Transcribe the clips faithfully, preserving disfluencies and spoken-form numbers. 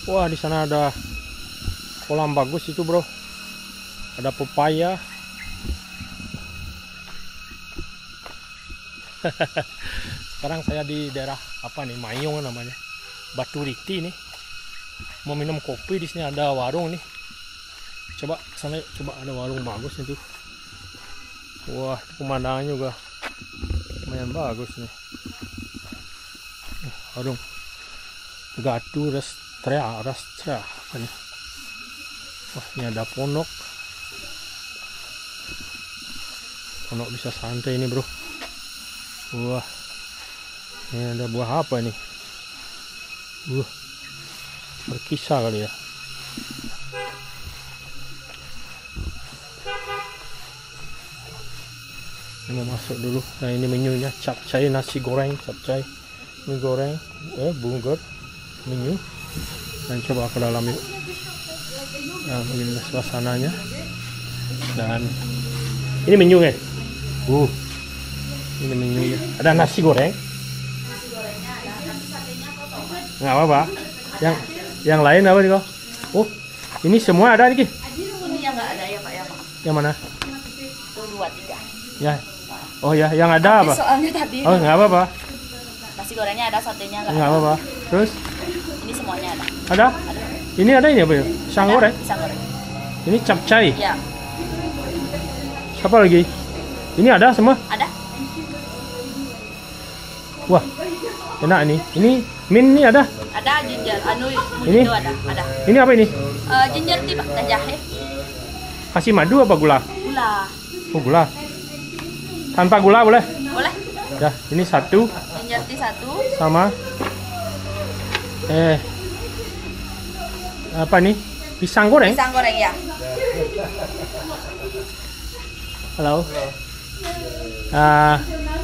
Wah, di sana ada kolam bagus itu, bro. Ada pepaya. Sekarang saya di daerah apa nih? Mayung namanya. Batu Riti nih. Mau minum kopi, di sini ada warung nih. Coba sana, coba ada warung bagus itu. Wah, pemandangannya juga lumayan bagus nih. Warung Gatu Restra, Restra apa nih? Wah, ini ada pondok. Pondok bisa santai ini, bro. Wah, ini ada buah apa nih? Wah, berkisah kali ya. Ini mau masuk dulu. Nah, ini menunya capcay, nasi goreng, capcay, mie goreng, eh bungkus, menu. Dan coba ke dalam yuk. Nah, begini suasananya. Dan ini menu ya. Uh, ini menunya. Ada nasi goreng. Nasi gorengnya ada, tapi satenya kotor. Nggak apa-apa. Yang yang lain apa nih kok? Oh, ini semua ada nih. Ini yang nggak ada ya Pak ya Pak. Yang mana? Tuh dua tiga. Ya. Oh ya, yang ada apa? Soalnya tadi. Oh, nggak apa-apa. Nasi gorengnya ada, satenya nggak ada. Nggak apa-apa. Terus? Ini semuanya ada. Ada? Ada. Ini ada ini apa ya? Pisang Ada, goreng. Pisang goreng. Ini capcay. Ya. Siapa lagi? Ini ada semua? Ada. Wah, enak ini. Ini min ini ada. Ada ginger. Anu Ini? itu ada. Ada. Ini apa ini? Eh, ginger tea Pak dan jahe. Kasih madu apa gula? Gula. Oh, gula. Tanpa gula boleh? Boleh? Ya, ini satu Ginger tea satu. sama eh apa nih? Pisang goreng. Pisang goreng ya. Halo. Ah,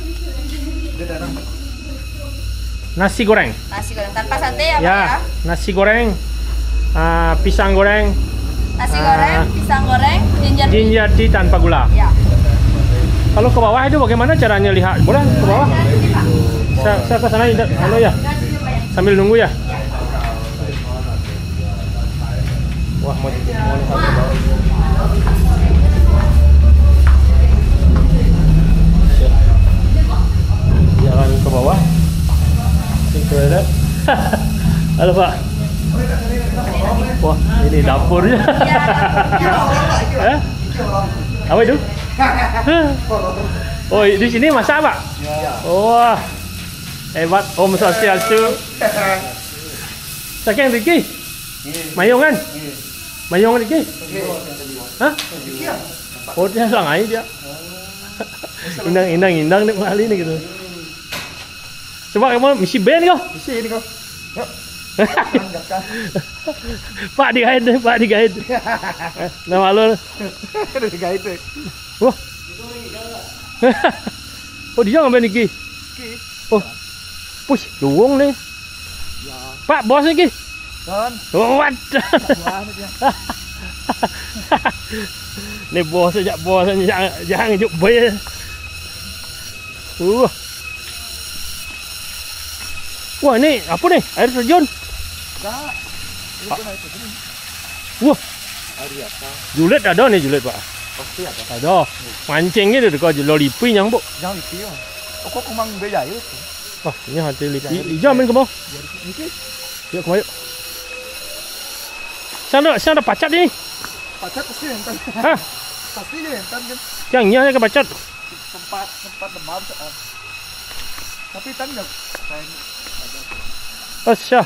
nasi goreng. Nasi goreng tanpa sate ya Pak Ya, ya. nasi goreng. Ah, pisang goreng. Nasi Ah. goreng, pisang goreng, ginger tea. Ginger tea tanpa gula. Ya. Kalau ke bawah itu bagaimana caranya lihat? Boleh ke bawah? Ini Pak. Saya, saya ke sana anu ya. Sambil nunggu ya. Wah, mau, mau lihat ke bawah. Ya. Jalan ke bawah. Ini toilet. Halo Pak. Wah, ini dapurnya. Eh? Apa itu? Oh, di sini masak Pak? Wah, hebat Om Swastiastu. Saking Riki? Mayungan? Mayung Riki? Hah? Oh, dia sangai dia. Indang, indang, indang nih kali ini gitu. Coba kamu misi band kau? Misi ini kau. Yuk. Pak digait deh, Pak digait. Nama lo? Digait deh. Wah. Oh, dia ngambil Niki. Oh. Push, luwung nih. Pak, bos Niki. Kan. Oh, what? Nih bos aja, bos jangan jangan ngejuk boy. Uh. Wah, ini apa nih? Air terjun. Kak. Ini tuh naik begini. Wah, Hari apa? julet ada nih julet Pak. Pasti ada. Ada. Mancing gitu kau jual lipi nyang bu. Jangan lipi ya. Oh, kok kumang beja itu? Wah, ini hati lipi. Ijamin ke bawah. Niki. Yuk, kemari. Sana, sana ada pacat ini. Pacat pasti rentan. Hah? Pasti dia rentan kan. Yang nyanya ke pacat. Tempat tempat demam soal. Tapi tan enggak kayak Asya.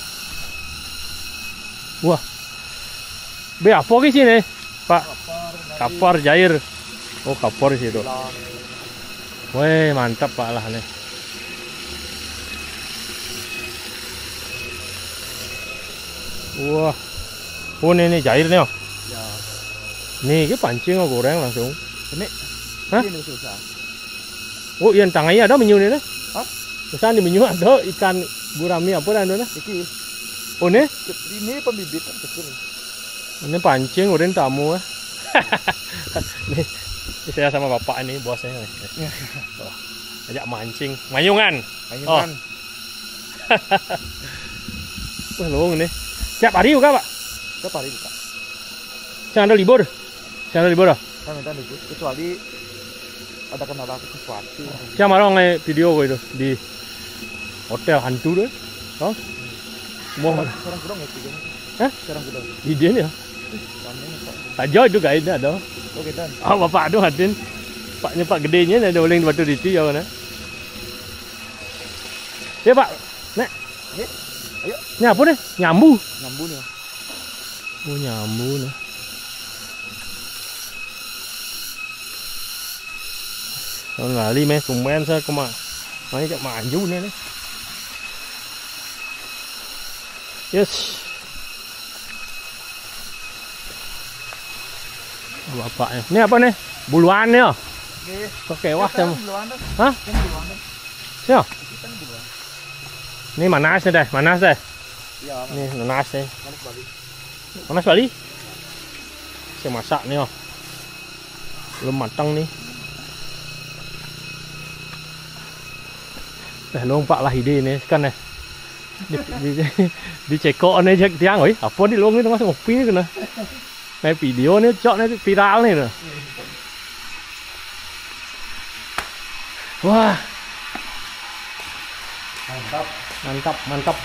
Wah. Be apa ke sini, Pak? Kapar Jair. Oh, kapar di situ. Weh, mantap Pak lah nih. Wah. Oh, ini, ini Jair nih. Oh. ya. Nih, cái pancing oh, goreng langsung. Ini. Hah? Ini susah. Oh, yang tangannya ada menyu nih. Hah? Susah di menyu ada ikan gurami apa dah nih? Iki. Oh, nih? Ini pembibit kan kecil. Ini pancing udah tamu ya. Nih, ini saya sama bapak ini bosnya nih. Oh, ajak mancing, mayungan. Mayungan. Wah, luwung nih. Tiap hari buka, Pak? Tiap hari buka. Jangan ada libur. Jangan ada libur. Saya minta libur kecuali ada kendala sesuatu. Siapa orang nge video gue itu di hotel hantu deh. Oh, mau Sekarang kurang ya tiga. Hah? Sekarang kurang. di dia nih ya. Aja itu guide ada. Oke dan. Ah, bapak aduh hatin. Paknya Pak gedenya ada oleh batu diti ya mana. Ya Pak, nek. Ya. Ayo. Ini apa nih? Nyambu. Nyambung ya. Oh nyambu nih. Còn là li mê cùng men sao cơ mà mấy cái mà du nữa đấy. Yes. Bapak ya. Ini apa nih? Buluan nih ya? Oke. Pakai wah sama. Buluan dah. Hah? Yang buluan dah. Siapa? Ikan buluan. Ini manas nih deh, manas deh. Iya. Ini nanas nih. Manis Bali. Panas Bali. Saya masak nih oh. Belum matang nih. Nah, lompat lah ide nih kan nih. Di di, di, di cekok nih cek tiang oi. Apa di luang itu masuk ngopi nih kena. Nih video nih cok nih viral nih tuh. Wah. Mantap. Mantap, mantap.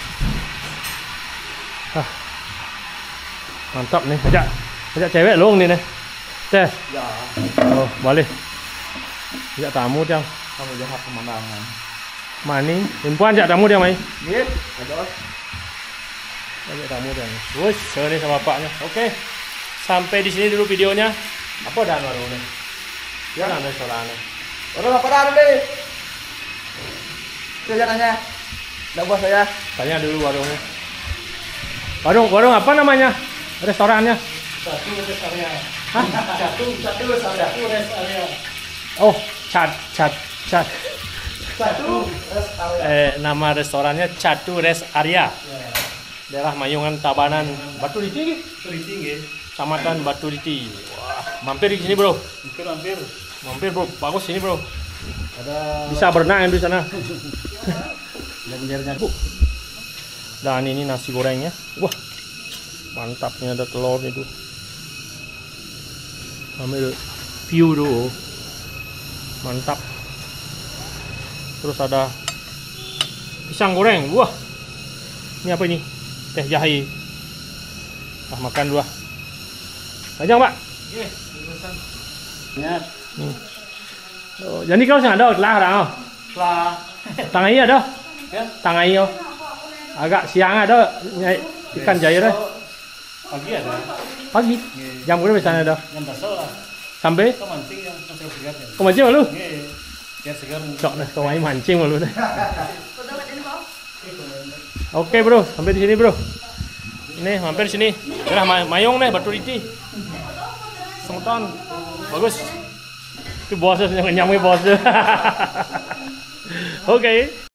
Ah. Mantap nih, ajak. Ajak cewek luang nih nih. Teh. Ya. Oh, balik. Ajak tamu tiang. Kamu jahat pemandangan. Mani, perempuan ajak tamu dia mai. Nggih. Ada. Ajak tamu dia. Wes, ini sama bapaknya. Oke. Sampai di sini dulu videonya. Apa dan warungnya? Ya, ada restorannya. Orang apa dah deh? Saya nanya. Enggak buat saya. Tanya dulu warungnya. Warung, warung apa namanya? Restorannya? Satu rest area. Hah? Satu, satu rest area. Satu rest area. Oh, Cat, Cat, Cat. Satu rest area. Eh, nama restorannya Catu Rest Area. Ya. Daerah Mayungan, Tabanan, Batu Diti. Tinggi nggih. Kecamatan Batu Diti. Wah, mampir di sini, Bro. Hampir hampir. Mampir, Bro. Bagus sini, Bro. Ada Bisa berenang di sana. lenjernya. Dan ini nasi gorengnya. Wah. Mantapnya ada telur itu. Ambil view dulu. Mantap. Terus ada pisang goreng. Wah. Ini apa ini? Teh jahe. Ah, makan dua. Panjang, Pak. Nggih, urusan. Ya, Hmm. Oh, jadi kau sih ada lah orang. lah. Tang ai ada. Ya. Tang ai oh. Agak siang ada nyai ikan jair deh. Pagi ada. Pagi. Jam berapa biasanya ada? Yang dasar lah. Sampai Kau mancing yang masih segar ya. kau mancing malu? Nggih. Biar segar. Cok nih, kau main mancing malu deh. Foto kat ini kok. Oke bro, sampai di sini bro. Ini mampir sini. Udah may mayong nih Batu Diti. Semutan. Bagus. Itu bosnya yang nyamui bosnya. Oke.